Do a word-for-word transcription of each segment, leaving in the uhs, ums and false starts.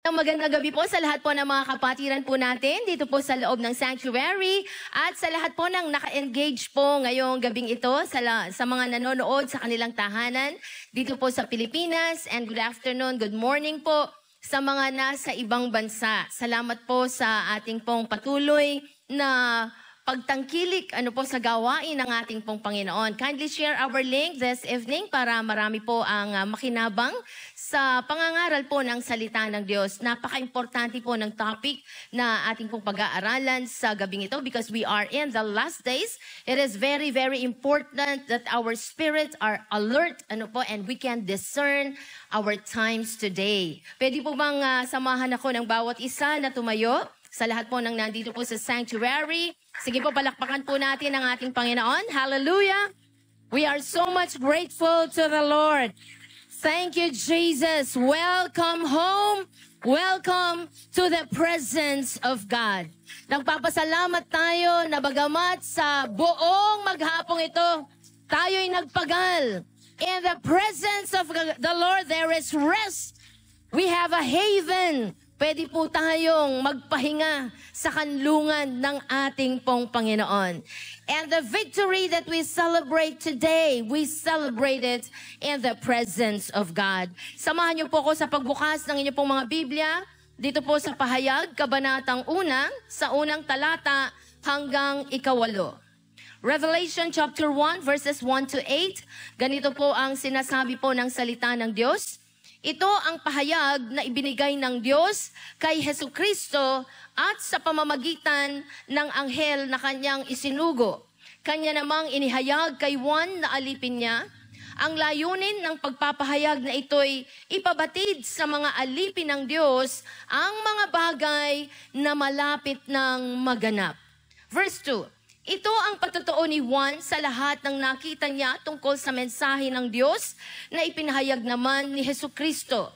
Magandang gabi po sa lahat po ng mga kapatiran po natin dito po sa loob ng sanctuary at sa lahat po ng naka-engage po ngayong gabing ito sa, la- sa mga nanonood sa kanilang tahanan dito po sa Pilipinas, and good afternoon, good morning po sa mga nasa ibang bansa. Salamat po sa ating pong patuloy na pagtangkilik ano po sa gawain ng ating pong Panginoon. Kindly share our link this evening para marami po ang uh, makinabang sa pangangaral po ng salita ng Diyos. Napaka-importante po ng topic na ating pong pag-aaralan sa gabing ito because we are in the last days. It is very, very important that our spirits are alert ano po, and we can discern our times today. Pwede po bang uh, samahan ako ng bawat isa na tumayo? Sa lahat po ng nandito po sa sanctuary. Sige po, palakpakan po natin ang ating Panginoon. Hallelujah! We are so much grateful to the Lord. Thank you, Jesus. Welcome home. Welcome to the presence of God. Nagpapasalamat tayo na bagamat sa buong maghapong ito, tayo'y nagpagal. In the presence of the Lord, there is rest. We have a haven. Pwede po tayong magpahinga sa kanlungan ng ating pong Panginoon. And the victory that we celebrate today, we celebrate it in the presence of God. Samahan niyo po ko sa pagbukas ng inyong pong mga Biblia, dito po sa Pahayag, Kabanatang una, sa unang talata hanggang ikawalo. Revelation chapter one, verses one to eight, ganito po ang sinasabi po ng salita ng Diyos. Ito ang pahayag na ibinigay ng Diyos kay Hesukristo at sa pamamagitan ng anghel na kanyang isinugo. Kanya namang inihayag kay Juan na alipin niya. Ang layunin ng pagpapahayag na ito'y ipabatid sa mga alipin ng Diyos ang mga bagay na malapit ng maganap. Verse two. Ito ang patutuo ni Juan sa lahat ng nakita niya tungkol sa mensahe ng Diyos na ipinahayag naman ni Hesukristo.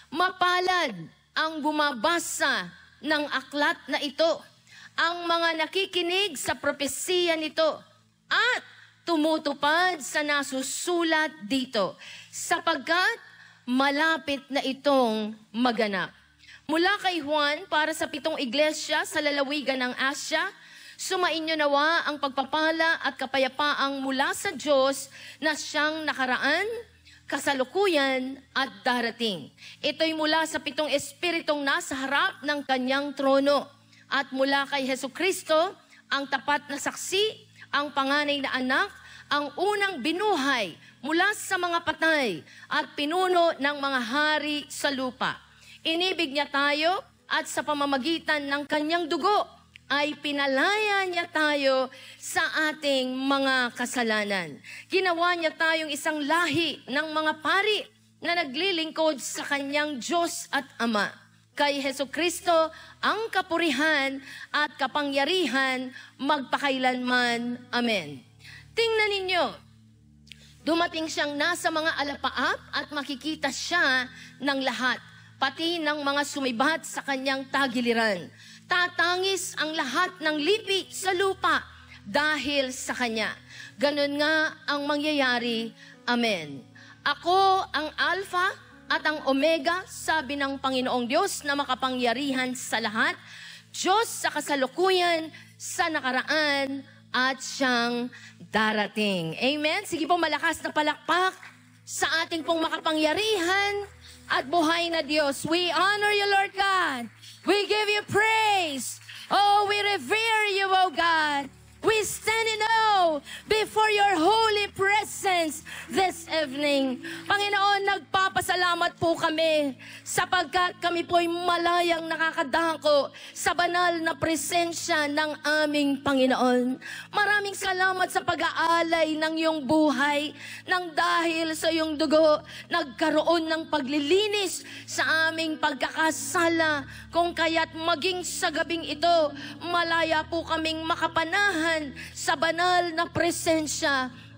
Mapalad ang bumabasa ng aklat na ito, ang mga nakikinig sa propesiya nito, at tumutupad sa nasusulat dito, sapagkat malapit na itong maganap. Mula kay Juan para sa pitong iglesia sa lalawigan ng Asya, sumainyo nawa ang pagpapala at kapayapaang mula sa Diyos na siyang nakaraan, kasalukuyan at darating. Ito'y mula sa pitong espiritong nasa harap ng kanyang trono at mula kay Hesukristo, ang tapat na saksi, ang panganay na anak, ang unang binuhay mula sa mga patay at pinuno ng mga hari sa lupa. Inibig niya tayo at sa pamamagitan ng kanyang dugo, ay pinalaya niya tayo sa ating mga kasalanan. Ginawa niya tayong isang lahi ng mga pari na naglilingkod sa kanyang Diyos at Ama. Kay Hesukristo ang kapurihan at kapangyarihan magpakailanman. Amen. Tingnan ninyo, dumating siyang nasa mga alapaap at makikita siya ng lahat, pati ng mga sumibat sa kanyang tagiliran. Tatangis ang lahat ng lipi sa lupa dahil sa Kanya. Ganun nga ang mangyayari. Amen. Ako ang Alpha at ang Omega, sabi ng Panginoong Diyos na makapangyarihan sa lahat, Diyos sa kasalukuyan, sa nakaraan, at siyang darating. Amen? Sige po, malakas na palakpak sa ating pong makapangyarihan at buhay na Diyos. We honor you, Lord God. We give you praise. Oh, we revere you, oh God. We stand in awe before your holy presence this evening. Panginoon, nagpapasalamat po kami sapagkat kami po'y malayang nakakadako sa banal na presensya ng aming Panginoon. Maraming salamat sa pag-aalay ng iyong buhay nang dahil sa iyong dugo, nagkaroon ng paglilinis sa aming pagkakasala. Kung kaya't maging sa gabing ito, malaya po kaming makapanahan sa banal na presensya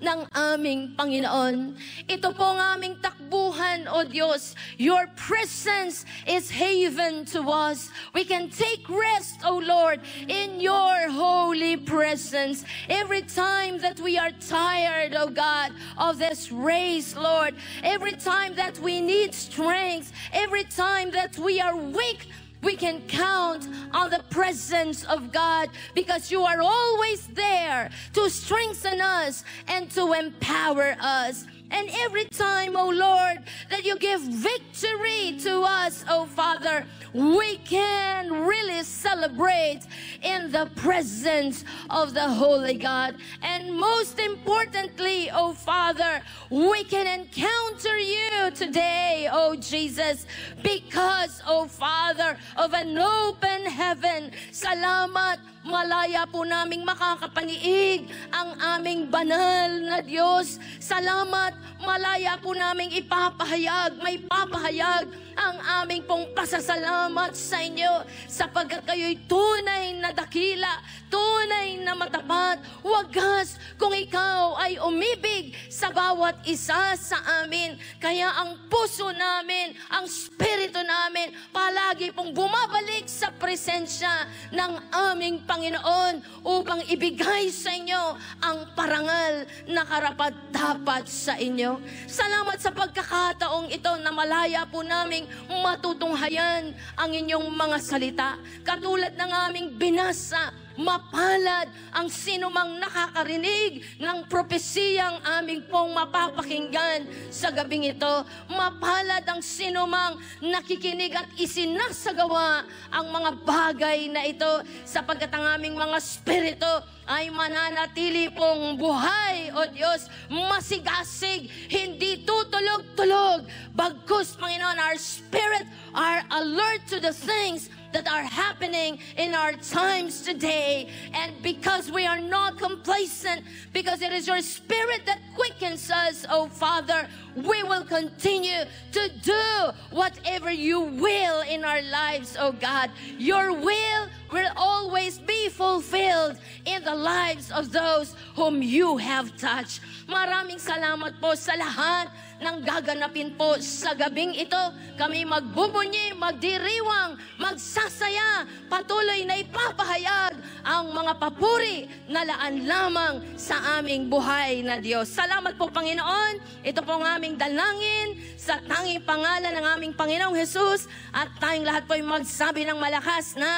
ng aming Panginoon. Ito po ang aming takbuhan, O Diyos. Your presence is haven to us. We can take rest, O Lord, in your holy presence. Every time that we are tired, O God, of this race, Lord, every time that we need strength, every time that we are weak, we can count on the presence of God because you are always there to strengthen us and to empower us. And every time, O Lord, that you give victory to us, O Father, we can really celebrate in the presence of the Holy God. And most importantly, O Father, we can encounter you today, O Jesus, because, O Father, of an open heaven. Salamat, malaya po naming makakapaniig ang aming banal na Diyos. Salamat, malaya po naming ipapahayag, may papahayag ang aming pong pasasalamat sa inyo sapagkat kayo'y tunay na dakila, tunay na matapat, wagas kung ikaw ay umibig sa bawat isa sa amin. Kaya ang puso namin, ang spirito namin, palagi pong bumabalik sa presensya ng aming Panginoon upang ibigay sa inyo ang parangal na karapat-dapat sa inyo. Salamat sa pagkakataong ito na malaya po naming matutunghayan ang inyong mga salita. Katulad ng aming binasa, mapalad ang sinumang nakakarinig ng propesiyang aming pong mapapakinggan sa gabing ito. Mapalad ang sinumang nakikinig at isinasagawa ang mga bagay na ito sapagkat ang aming mga spirito ay mananatili pong buhay, O Diyos, masigasig, hindi tutulog-tulog. Bagkus, Panginoon, our spirit are alert to the things that are happening in our times today. And because we are not complacent, because it is your spirit that quickens us, oh Father, we will continue to do whatever you will in our lives, oh God. Your will will always be fulfilled in the lives of those whom you have touched. Maraming salamat po sa lahat ng gaganapin po sa gabing ito. Kami magbubunyi, magdiriwang, magsasaya, patuloy na ipapahayag ang mga papuri na laan lamang sa aming buhay na Diyos. Salamat po, Panginoon. Ito po ang aming dalangin sa tanging pangalan ng aming Panginoong Jesus at tayong lahat po ay magsabi ng malakas na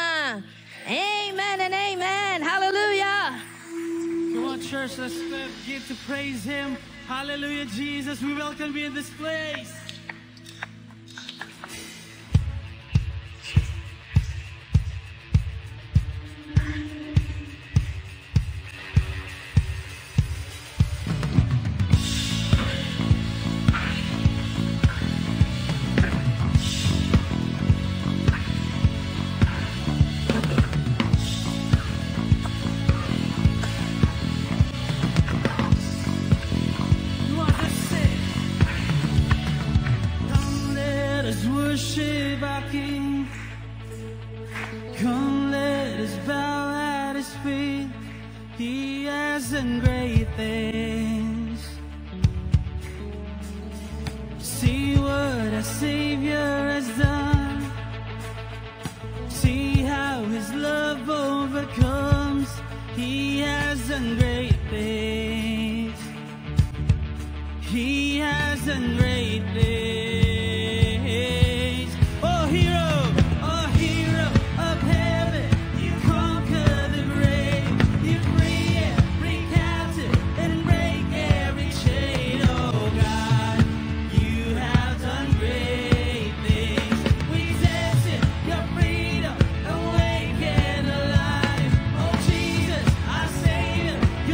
Amen and Amen. Hallelujah. Come on, church, let's begin to praise Him. Hallelujah, Jesus. We welcome you in this place. Worship our King. Come, let us bow at His feet. He has done great things. See what our Savior has done. See how His love overcomes. He has done great things. He has done great things.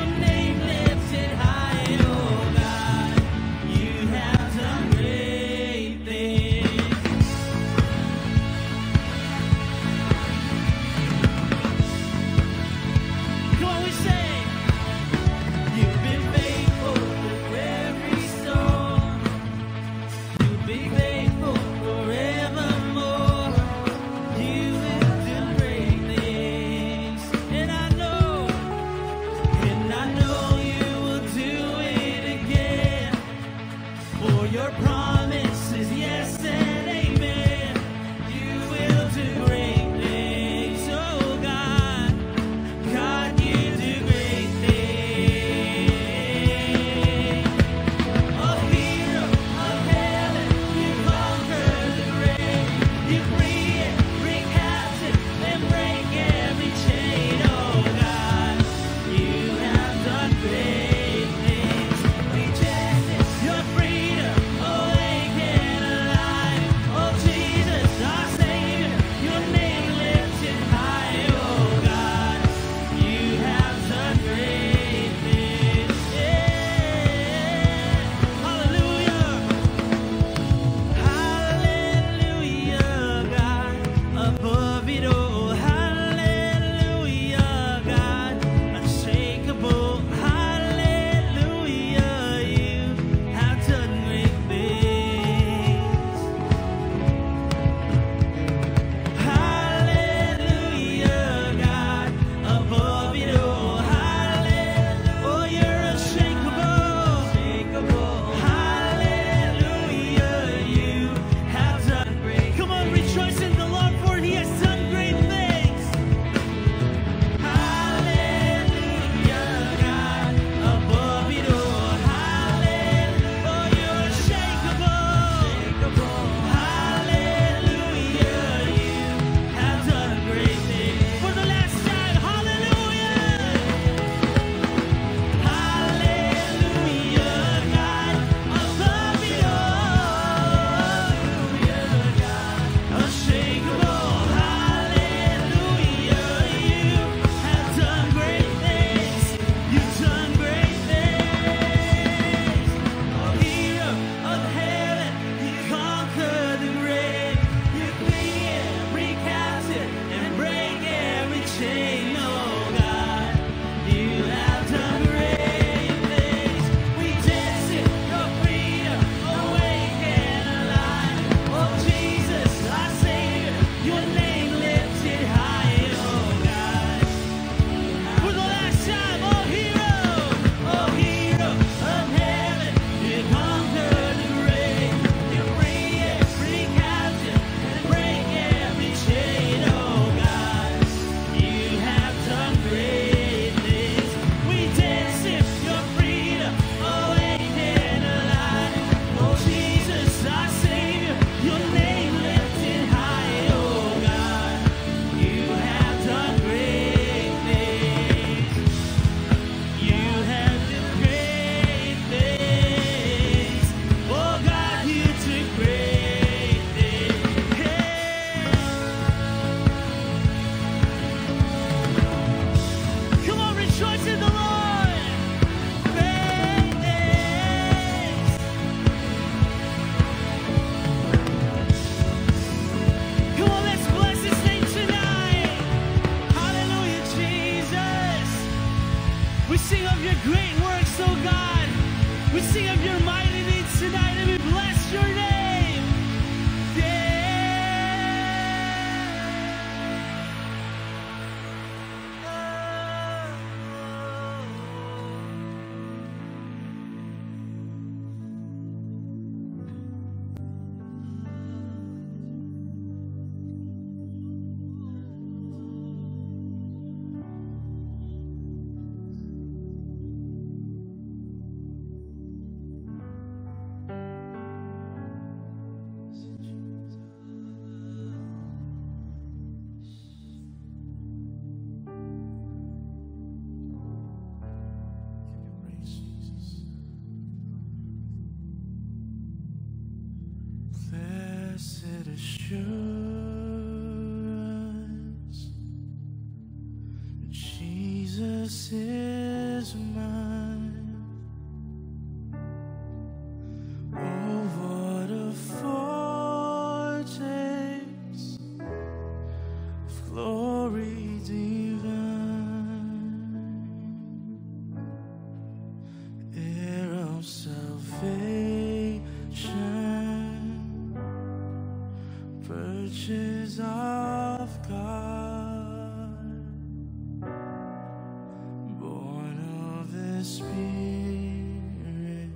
Great Jesus is mine. Oh, what a foretaste of glory divine, heir of salvation, purchase of God, born of the Spirit,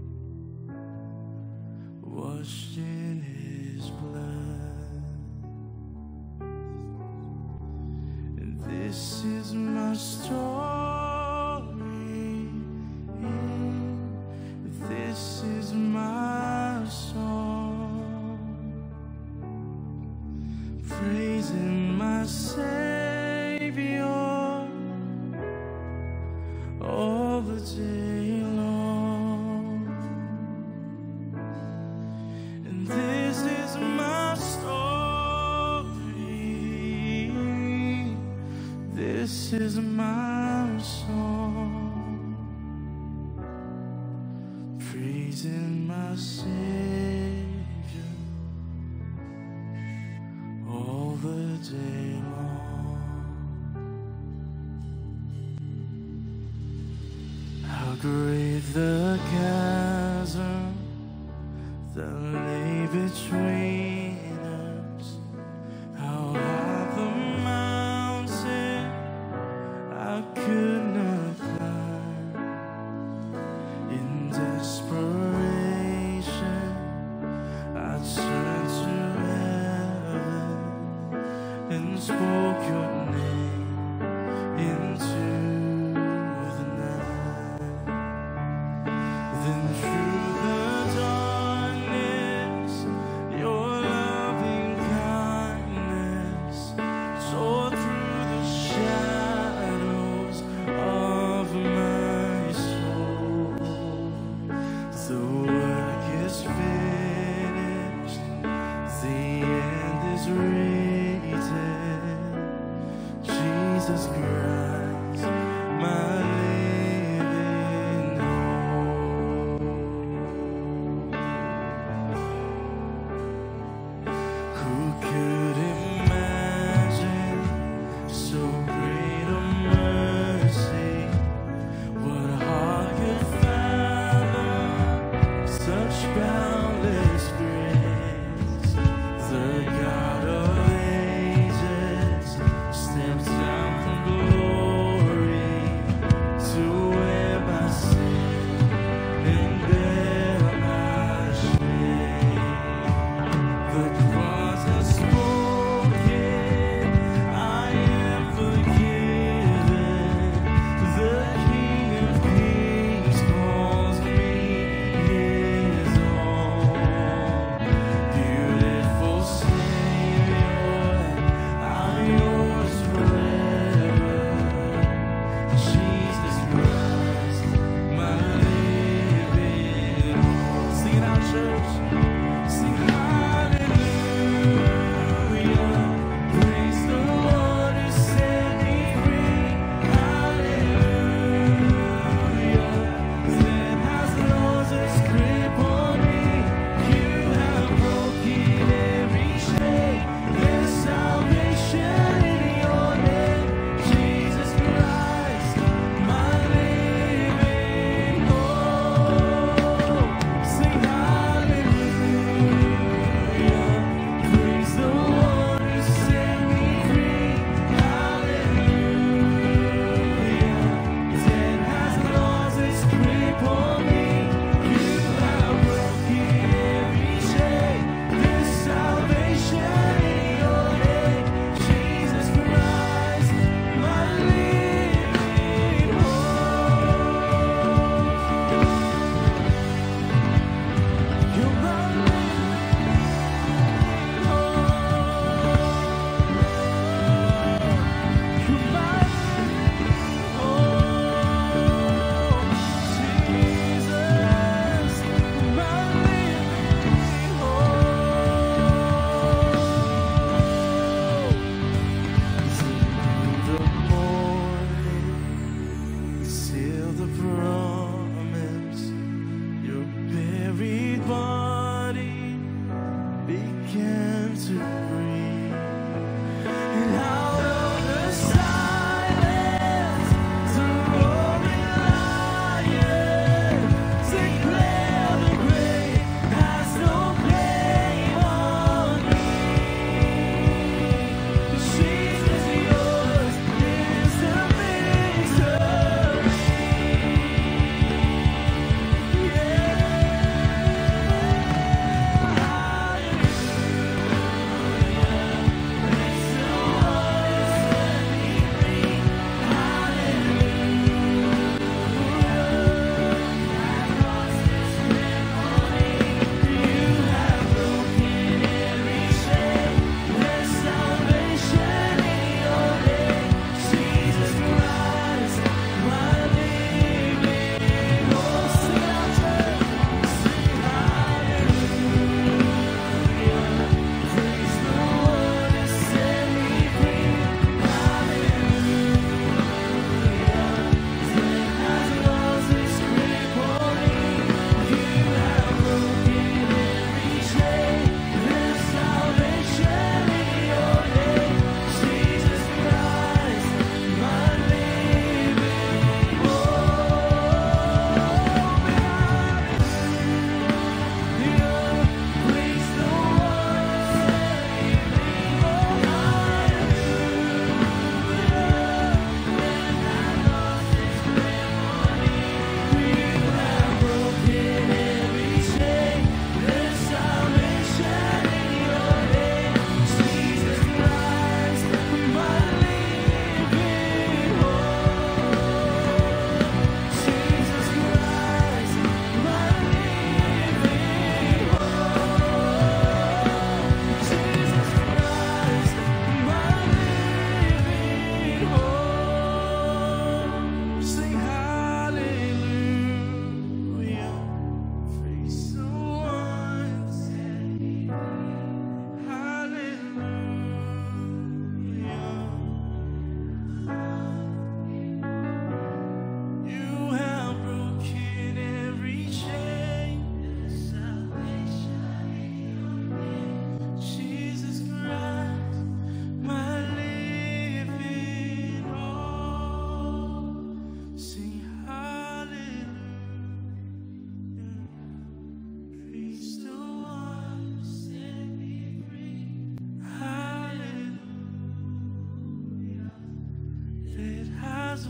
washed in His blood. And this is my story, this is my song, praising my Savior all the day long. And this is my story, this is my song, praising my Savior all the day long. How great the chasm that lay between us, how high the mountain I could not climb. In desperation I turned to heaven and spoke your name into the night. Then through the darkness, your loving kindness tore through the shadows of my soul. The work is finished, the end is written. Jesus Christ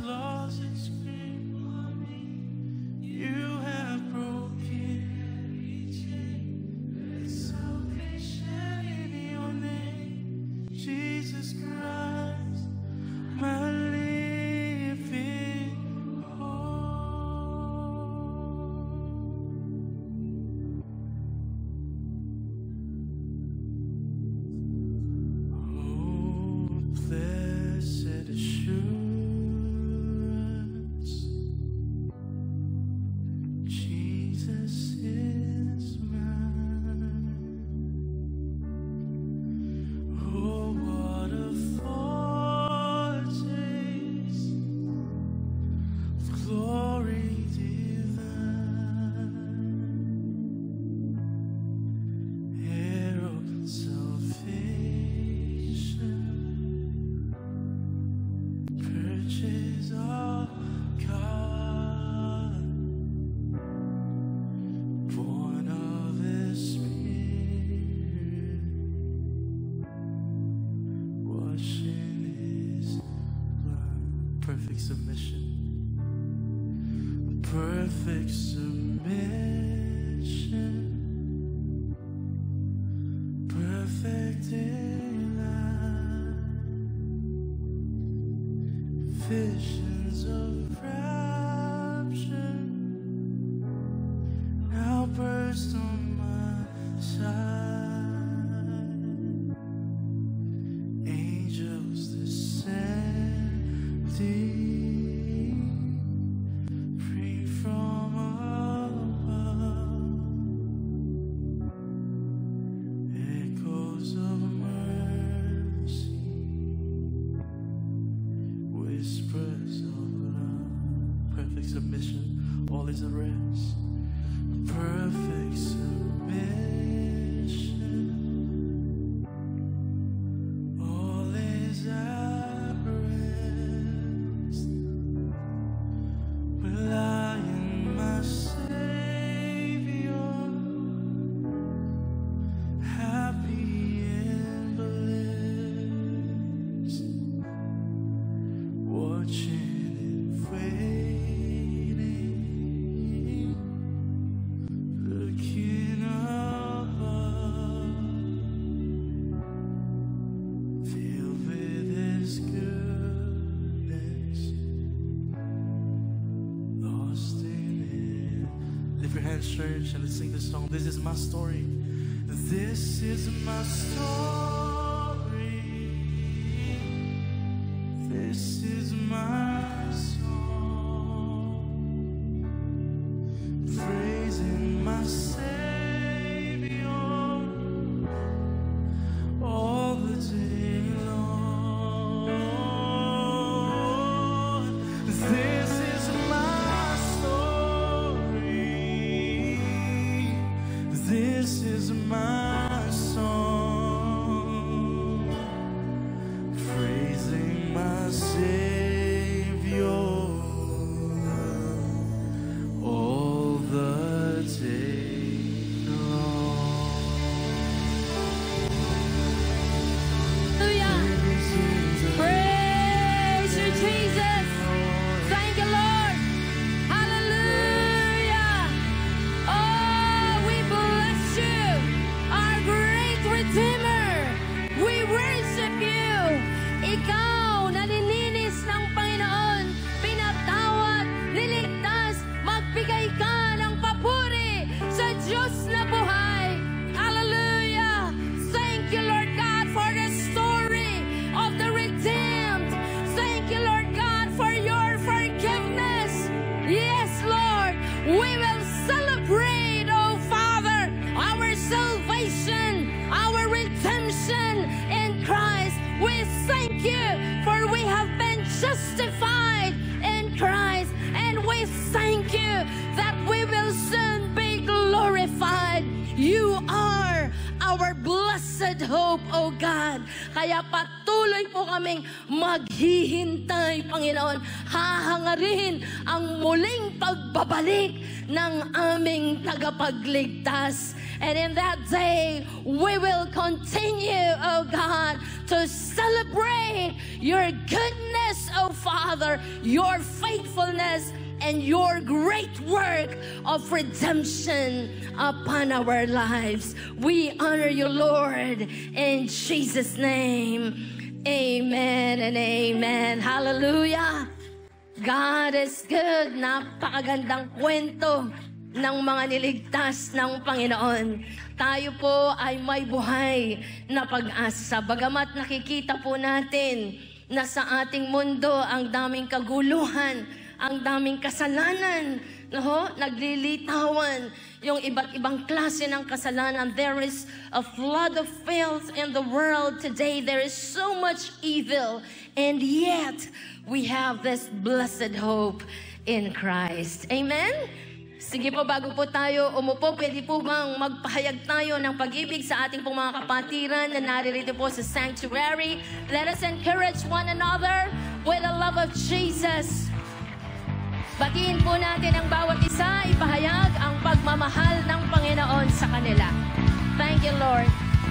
lost its grip on me. You have broken every chain. There's salvation in your name, Jesus Christ, my living submission, perfect submission, perfect delight, visions of rapture now burst on my side, angels descending. Submission, all is at rest. Perfect submission, all is at rest. Rely on my Savior, happy and blessed, watching and waiting. Church, and let's sing this song. This is my story. This is my story. This is my song, praising my Savior all the day long. This is my story. This is my song, praising my Savior all the day long. Hallelujah. Praise you, Jesus. Thank you, Lord. Hallelujah. Oh, we bless you, our great Redeemer. We worship you. Ikaw, nalilinis ng Panginoon, pinatawad, niligtas, magbigay ka ng papuri sa Diyos na buhay. Hallelujah. Thank you, Lord God, for the story of the redeemed. Thank you, Lord God, for your forgiveness. Yes, Lord, we will celebrate, oh Father, our salvation, our redemption in Christ. We thank you for we have been justified in Christ, and we thank you that we will soon be glorified. You are our blessed hope, O God. Kaya patuloy po kaming maghihintay, Panginoon. Hahangarin ang muling pagbabalik ng aming tagapagligtas. And in that day, we will continue, oh God, to celebrate your goodness, oh Father, your faithfulness and your great work of redemption upon our lives. We honor you, Lord, in Jesus' name. Amen and amen. Hallelujah. God is good. Napakagandang kwento ng mga niligtas ng Panginoon. Tayo po ay may buhay na pag-asa. Bagamat nakikita po natin na sa ating mundo ang daming kaguluhan, ang daming kasalanan, no? Naglilitawan yung iba't ibang klase ng kasalanan. There is a flood of filth in the world today. There is so much evil, and yet we have this blessed hope in Christ. Amen? Sige po, bago po tayo umupo, pwede po bang magpahayag tayo ng pag-ibig sa ating pong mga kapatiran na naririto po sa sanctuary. Let us encourage one another with the love of Jesus. Batiin po natin ang bawat isa, ipahayag ang pagmamahal ng Panginoon sa kanila. Thank you, Lord.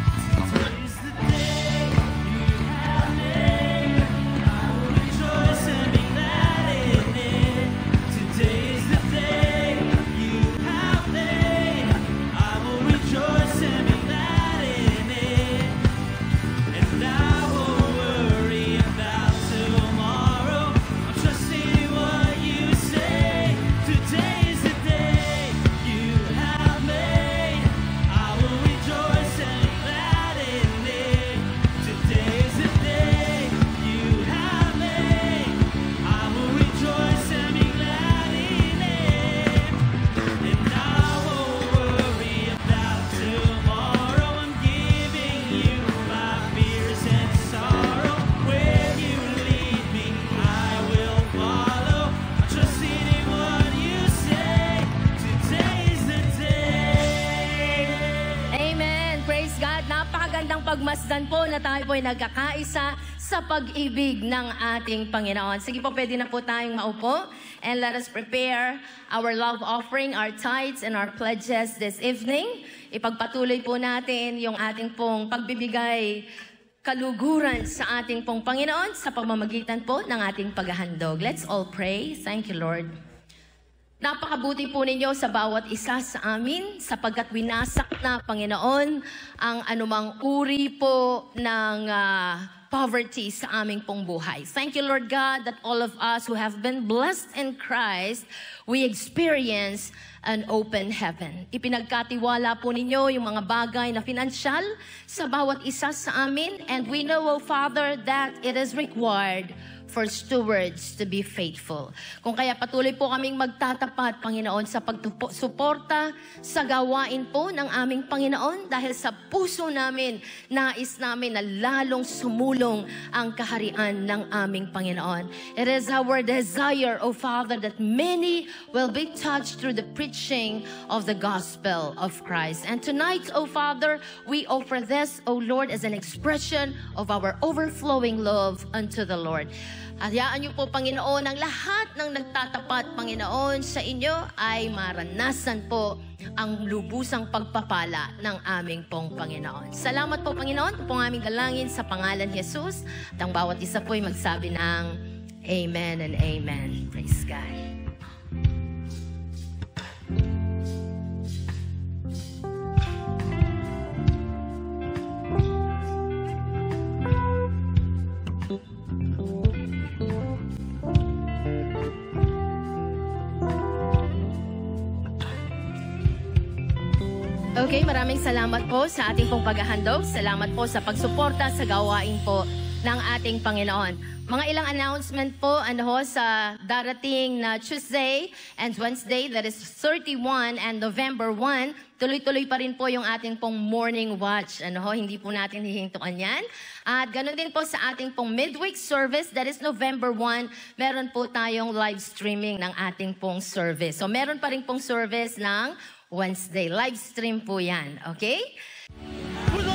Pagmasdan po na tayo po ay nagkakaisa sa pag-ibig ng ating Panginoon. Sige po, pwede na po tayong maupo. And let us prepare our love offering, our tithes, and our pledges this evening. Ipagpatuloy po natin yung ating pong pagbibigay kaluguran sa ating pong Panginoon sa pamamagitan po ng ating paghahandog. Let's all pray. Thank you, Lord. Napakabuti po ninyo sa bawat isa sa amin sapagkat winasak na, Panginoon, ang anumang uri po ng uh, poverty sa aming pong buhay. Thank you, Lord God, that all of us who have been blessed in Christ, we experience an open heaven. Ipinagkatiwala po ninyo yung mga bagay na pinansyal sa bawat isa sa amin, and we know, O Father, that it is required for stewards to be faithful. Kung kaya patuloy po kaming magtatapat, Panginoon, sa pagsuporta sa gawain po ng aming Panginoon dahil sa puso namin, nais namin na lalong sumulong ang kaharian ng aming Panginoon. It is our desire, O Father, that many will be touched through the preaching of the gospel of Christ. And tonight, O Father, we offer this, O Lord, as an expression of our overflowing love unto the Lord. Hayaan niyo po, Panginoon, ang lahat ng nagtatapat, Panginoon, sa inyo ay maranasan po ang lubusang pagpapala ng aming pong Panginoon. Salamat po, Panginoon. Ito pong aming dalangin sa pangalan ni Jesus. At ang bawat isa po ay magsabi ng Amen and Amen. Praise God. Okay, maraming salamat po sa ating pong paghahandog. Salamat po sa pagsuporta sa gawain po ng ating Panginoon. Mga ilang announcement po ano ho, sa darating na Tuesday and Wednesday, that is thirty-one and November first. Tuloy-tuloy pa rin po yung ating pong morning watch. Ano ho, hindi po natin hihintuan yan. At ganoon din po sa ating pong midweek service, that is November first, meron po tayong live streaming ng ating pong service. So meron pa rin pong service ng Wednesday. Live stream po yan. Okay?